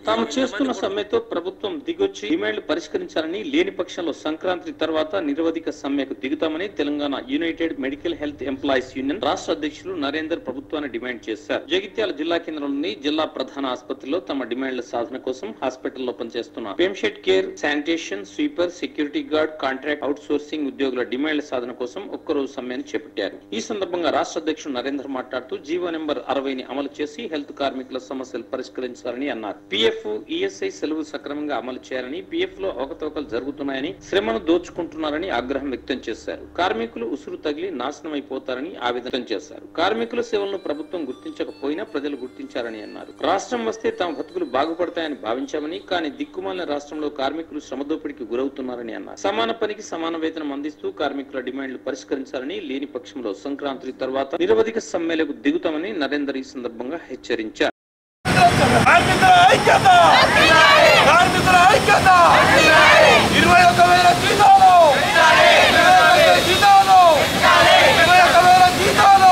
తాము చేస్తున్న సమ్మెతో ప్రభుత్వం దిగొచ్చి డిమాండ్లు పరిష్కరించాలని, లేని పక్షంలో సంక్రాంతి తర్వాత నిరవధిక సమ్మెకు దిగుతామని Telangana united medical health employees union రాష్ట్ర అధ్యక్షులు నరేందర్ ప్రభుత్వాన్ని డిమాండ్ చేశారు. జగిత్యాల జిల్లా కేంద్రంలోని జిల్లా ప్రధాన ఆసుపత్రిలో తమ డిమాండ్ల సాధన కోసం హాస్పిటల్లో పనిచేస్తున్న patient care, sanitation, sweeper, security guard, contract outsourcing ఉద్యోగుల డిమాండ్ల సాధన కోసం ఒక్కరోజు సమ్మెను చేపట్టారు. ఈ సందర్భంగా రాష్ట్ర అధ్యక్షుడు నరేందర్ మాట్లాడుతూ జీవో నెంబర్ 60ని అమలు చేసి హెల్త్ కార్మికుల సమస్యలు పరిష్కరించాలని అన్నారు. ఈఎస్ఐ సెలవు సక్రమంగా అమలు చేయాలని, పిఎఫ్ లో అవకతవకలు జరుగుతున్నాయని, శ్రమను దోచుకుంటున్నారని ఆగ్రహం వ్యక్తం చేశారు. కార్మికులు ఉసురు తగిలి నాశనం అయిపోతారని ఆవేదన చేశారు. కార్మికుల సేవలను ప్రభుత్వం గుర్తించకపోయినా ప్రజలు గుర్తించారని అన్నారు. రాష్ట్రం వస్తే తమ బతుకులు బాగుపడతాయని భావించామని, కానీ దిక్కుమాలిన రాష్ట్రంలో కార్మికులు శ్రమదోపిడికి గురవుతున్నారని అన్నారు. సమాన పనికి సమాన వేతనం అందిస్తూ కార్మికుల డిమాండ్లు పరిష్కరించాలని, లేని పక్షంలో సంక్రాంతి తర్వాత నిరవధిక సమ్మెలకు దిగుతామని నరేందర్ ఈ సందర్భంగా హెచ్చరించారు. కార్మికుల ఐక్యత, కార్మికుల ఐక్యత, 21,000 జీతాలు, 21,000 జీతాలు, 21,000 జీతాలు.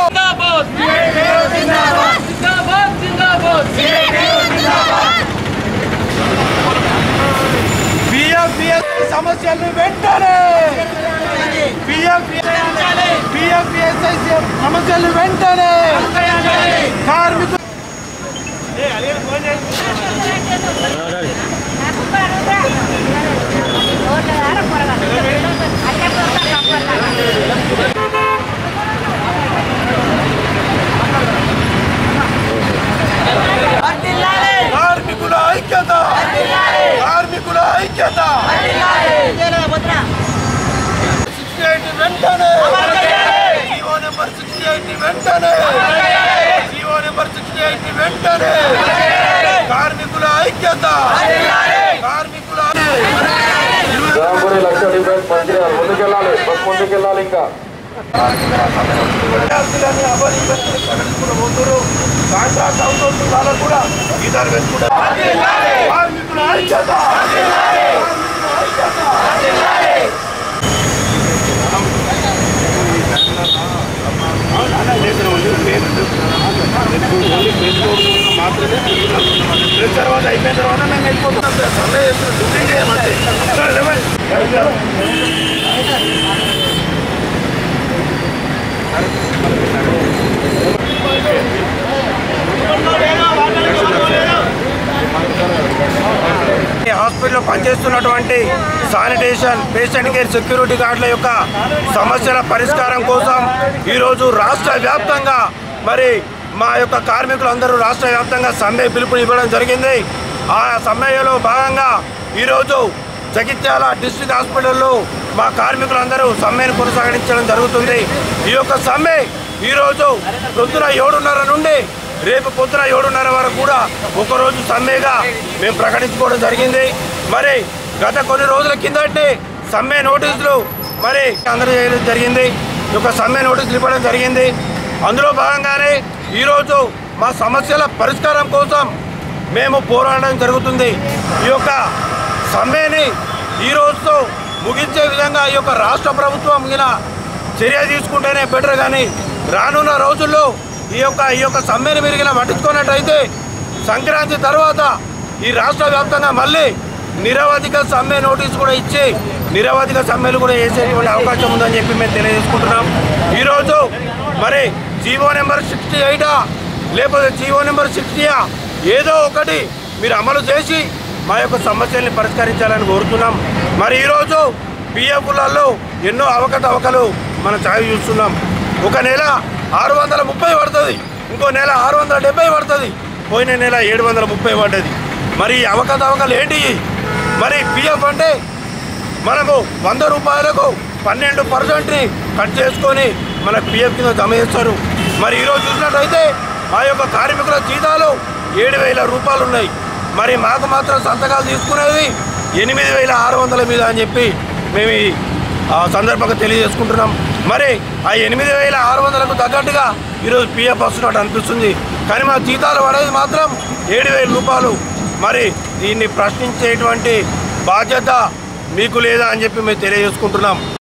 పిఎఫ్ సమస్యలను వెంటనే, పిఎఫ్ సమస్యలు వెంటనే కార్మికులు కార్మికుల ఐక్యత, కార్మికుల ఐక్యత. 68 వెంటనే, జీవో నెంబర్ 68 వెంటనే, జీవో నెంబర్ 68 వెంటనే. కార్మికుల ఐక్యత, కార్మికుల ముందుకెళ్ళాలి. ఇంకా కాంట్రాక్ట్ అవుట్ వాళ్ళకు కూడా ఈదాలు వేసుకుంటారు. కార్మికుల ఐక్యత, మాత్రమే తర్వాత అయిపోయిన తర్వాత మేము వెళ్ళిపోతున్నాం. సర్వే డ్యూటీ చేయమంటే హాస్పిటల్లో పనిచేస్తున్నటువంటి శానిటేషన్, పేషెంట్ కేర్, సెక్యూరిటీ గార్డుల యొక్క సమస్యల పరిష్కారం కోసం ఈరోజు రాష్ట్ర వ్యాప్తంగా మరి మా యొక్క కార్మికులందరూ రాష్ట్ర వ్యాప్తంగా సమ్మె పిలుపు ఇవ్వడం జరిగింది. ఆ సమ్మెలో భాగంగా ఈరోజు జగిత్యాల డిస్ట్రిక్ట్ హాస్పిటల్లో మా కార్మికులందరూ సమ్మెను కొనసాగించడం జరుగుతుంది. ఈ యొక్క సమ్మె ఈరోజు పొద్దున 7:30 నుండి రేపు పొద్దున 7:30 వరకు కూడా ఒకరోజు సమ్మెగా మేము ప్రకటించుకోవడం జరిగింది. మరి గత కొన్ని రోజుల కిందటి సమ్మె నోటీసులు మరి అందరూ చేయడం జరిగింది. ఈ యొక్క సమ్మె నోటీసులు ఇవ్వడం జరిగింది. అందులో భాగంగానే ఈరోజు మా సమస్యల పరిష్కారం కోసం మేము పోరాడడం జరుగుతుంది. ఈ యొక్క సమ్మెని ఈరోజుతో ముగించే విధంగా ఈ యొక్క రాష్ట్ర ప్రభుత్వం చర్య తీసుకుంటేనే బెటర్. కానీ రానున్న రోజుల్లో ఈ యొక్క సమ్మెను మీరు పట్టించుకున్నట్టయితే సంక్రాంతి తర్వాత ఈ రాష్ట్ర వ్యాప్తంగా మళ్ళీ నిరవధిక సమ్మె నోటీసు కూడా ఇచ్చి నిరవధిక సమ్మెలు కూడా వేసేటువంటి అవకాశం ఉందని చెప్పి మేము తెలియజేసుకుంటున్నాం. ఈరోజు మరి జీవో నెంబర్ 68 లేకపోతే జీవో నెంబర్ 60 ఏదో ఒకటి మీరు అమలు చేసి మా యొక్క సమస్యల్ని పరిష్కరించాలని కోరుతున్నాం. మరి ఈరోజు పిఎఫ్లలో ఎన్నో అవకతవకలు మనం చావి చూస్తున్నాం. ఒక నెల 630 పడుతుంది, ఇంకో నెల 670 పడుతుంది, పోయిన నెల 730 పడ్డది. మరి అవకతవకలు ఏంటి? మరి పిఎఫ్ అంటే మనకు 100 రూపాయలకు 12% కట్ చేసుకొని మనకు పిఎఫ్ కింద జమ చేస్తారు. మరి ఈరోజు చూసినట్టయితే మా యొక్క కార్మికుల జీతాలు 7,000 రూపాయలు ఉన్నాయి. మరి మాకు మాత్రం సంతకాలు తీసుకునేది 8,600 మీద అని చెప్పి మేము ఈ సందర్భంగా తెలియజేసుకుంటున్నాం. మరి ఆ 8,600కు తగ్గట్టుగా ఈరోజు పిఎఫ్ వస్తున్నట్టు అనిపిస్తుంది. కానీ మా జీతాలు పడేది మాత్రం 7,000 రూపాయలు. మరి దీన్ని ప్రశ్నించేటువంటి బాధ్యత మీకు లేదా అని చెప్పి మేము తెలియజేసుకుంటున్నాం.